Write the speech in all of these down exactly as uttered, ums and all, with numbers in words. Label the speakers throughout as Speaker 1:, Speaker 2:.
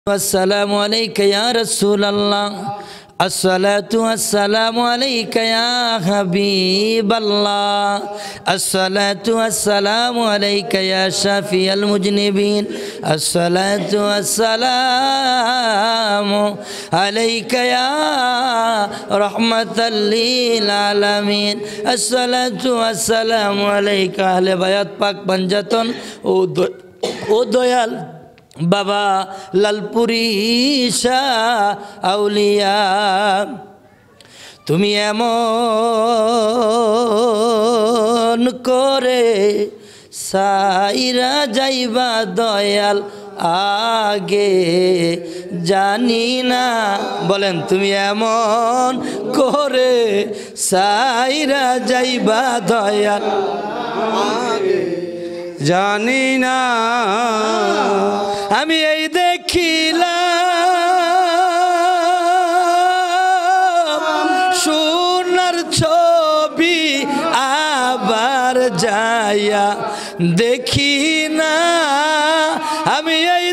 Speaker 1: अस्सलामु अलैका या रसूल अल्लाह, अस्सलातु वस्सलामु अलैका या हबीब अल्लाह, अस्सलातु वस्सलामु अलैका या शाफिअल मुज़निबीन, अस्सलातु वस्सलामु अलैका या रहमतल लिल आलमीन, अस्सलातु वस्सलामु अलैका अहले बायत पाक पंजातन। ओ ओ दयाल बाबा लालपुरी शाह आउलिया, तुमी एमन करे साइरा जाइबा दयाल आगे जानी ना। बोलें तुमी एमन करे साइरा जाइबा दयाल आगे जानी ना। আমি এই দেখিলাম সোনার ছবি আবার যায়া দেখি না। আমি এই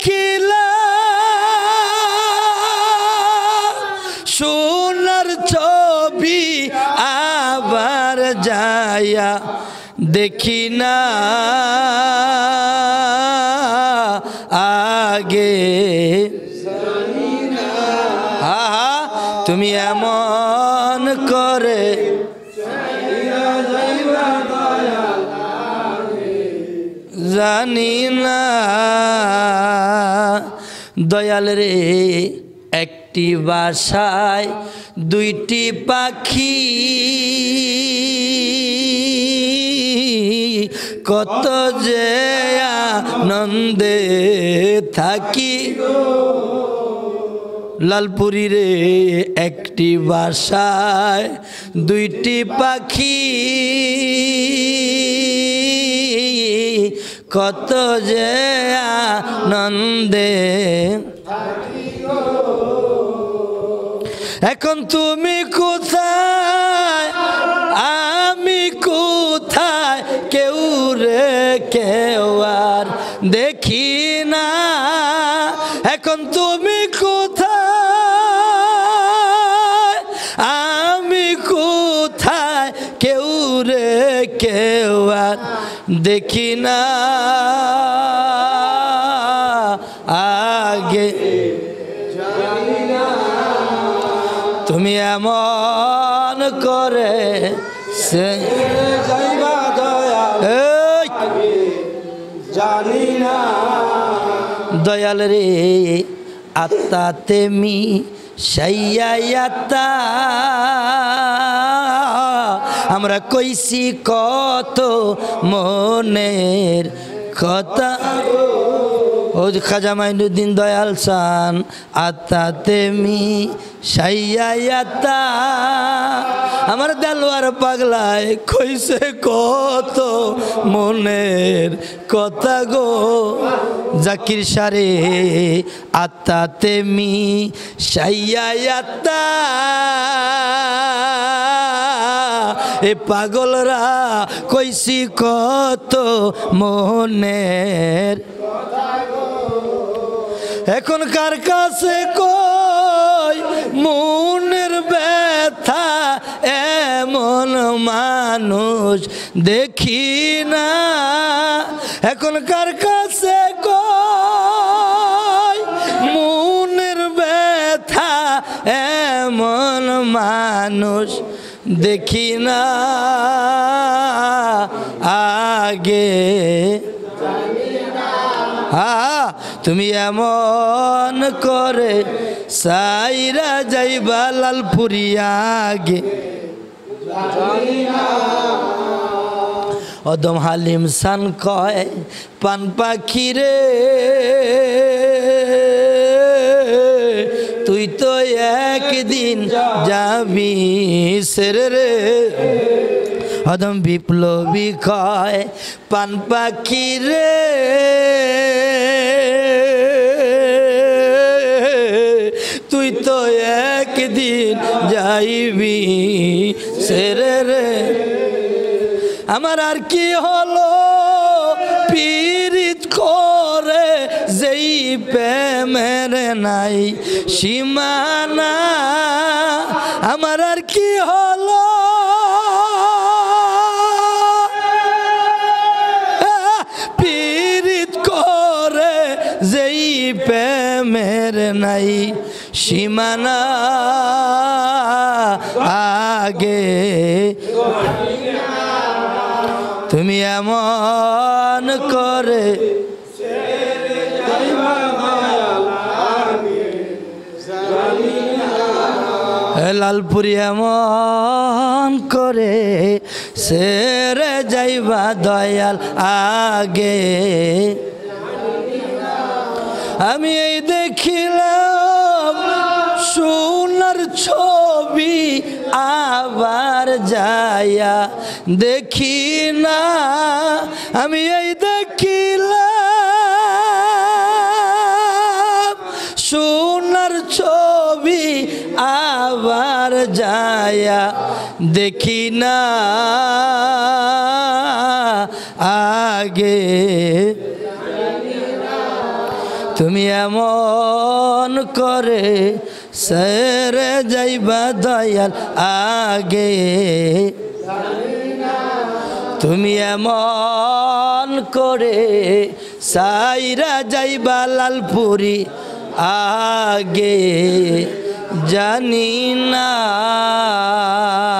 Speaker 1: দেখিলাম সোনার ছবি আবার যায়া দেখি না। आगे हा हा तुमी एमन करे जानी ना। दयाल रे एकटी बासाय दुईटी पाखी कत जे आनंदे थाकी। लालपुरी रे एकटी बासाय दुईटी पाखी कत जे आनंदे। এখন তুমি কোথায় আমি কোথায় কেউ রে কেউ আর দেখি না। এখন তুমি কোথায় আমি কোথায় কেউ রে কেউ আর দেখি না। আগে তুমি এমন করে সে যাইবা দয়াল জানি না। দয়াল রে আত্মা তেমি সাইয়াতা আমরা কইছি কত মনের কথা। ও খাজা মাইনুদ্দিন দয়াল সান আত্মা তেমি সাইয়াতা আমার দেলোয়ার পাগলায় কইছে কত মনের কথা গো। জাকির সারে আত্মা তেমি সাইয়াতা এ পাগলরা কইছি কত মনের। এখন কার কাছে কই মনের ব্যথা এমন মানুষ দেখি না। এখন কার কাছে কই মনের ব্যথা এমন মানুষ দেখি না। আগে হা তুমি এমন করে সাইরা যাইবা লালপুরি আগে। অদম হালিম সান কয় পান পাখি রে তুই তো একদিন যাবি সেরে রে। অদম বিপ্লবী কয় পান পাখি রে তুই তো একদিন যাইবি সেরে রে। আমার আর কি হলো পীড়িত করে যেই প্রেম প্রেমের নাই সীমানা আমার আর কি হলো পীড়িত করে যেই প্রেমের নাই সীমানা আগে তুমি এমন করে লালপুরি এমন করে সেরে যাইবা দয়াল আগে আমি এই দেখিলাম সোনার ছবি আবার যায়া দেখি না আমি এই দেখিলাম সোনার ছবি আবার যায়া দেখি না আগে তুমি এমন করে সেরে যাইবা দয়াল আগে তুমি এমন করে সাইরা যাইবা লালপুরি আগে জানি না।